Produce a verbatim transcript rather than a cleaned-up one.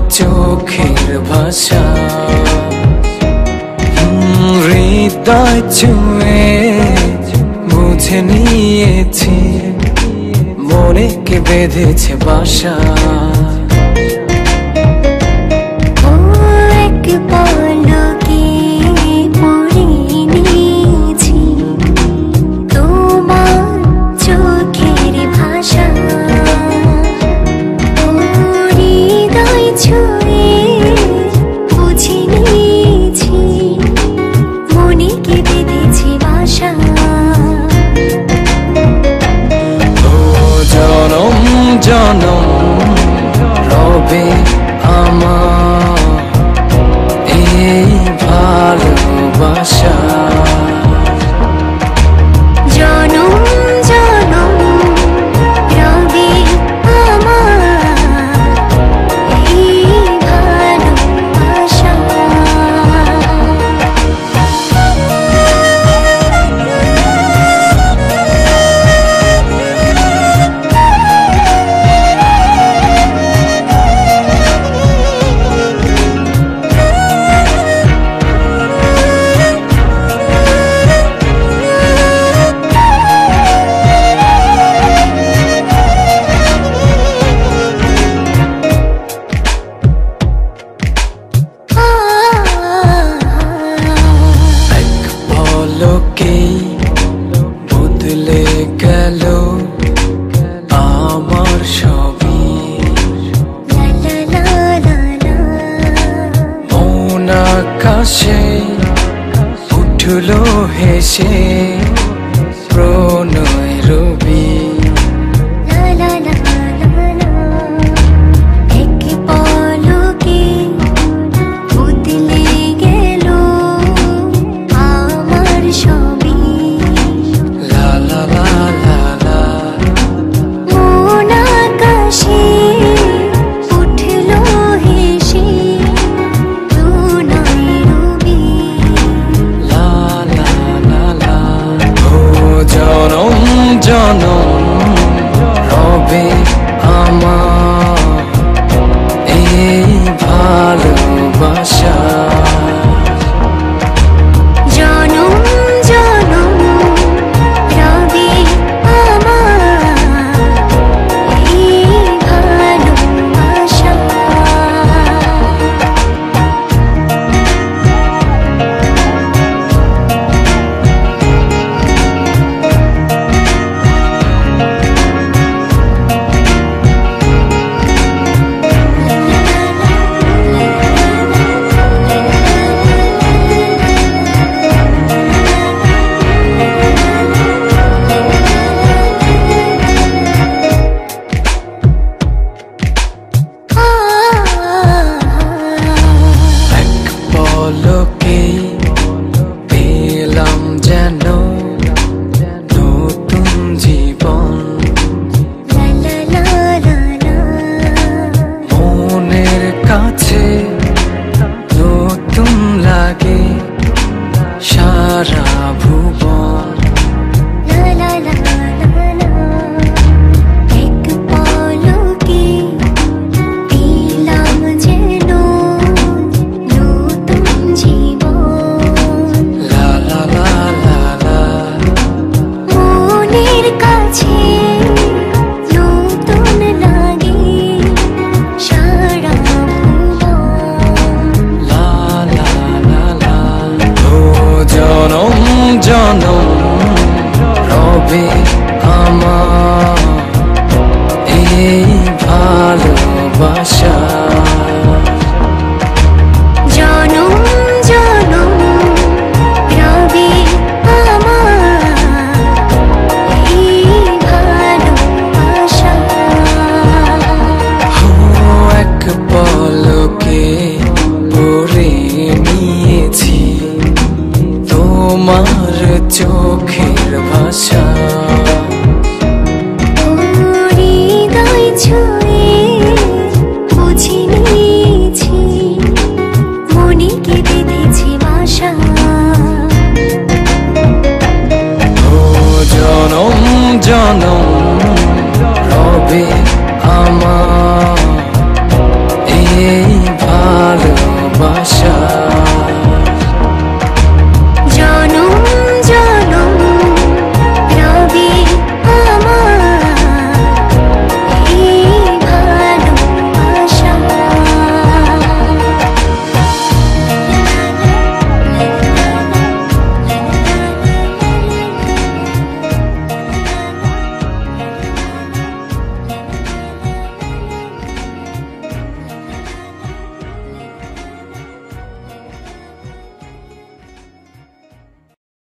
চোখের ভাষা হৃদয় ছুঁয়ে বুঝে নিয়েছি মনে কে বেঁধেছে বাসা। জনম রবে আমার এই ভালোবাসা। জনম জনম রবে আমার এই ভালোবাসা। বদলে গেল আমার সবই মন আকাশে উঠলো হেসে প্রণয় রবি। জনম রবে আমার এই ভালোবাসা। জনম জনম রবে আমার এই ভালোবাসা। লোকে পেলাম যেন নতুন জীবন মনের কাছে নতুন লাগে সারা ভুবন। জনম রবে আমার এই ভালোবাসা। জনম জনম রবে আমার এই ভালোবাসা। এক পলকে পড়ে নিয়েছি তোমার চোখের ভাষা।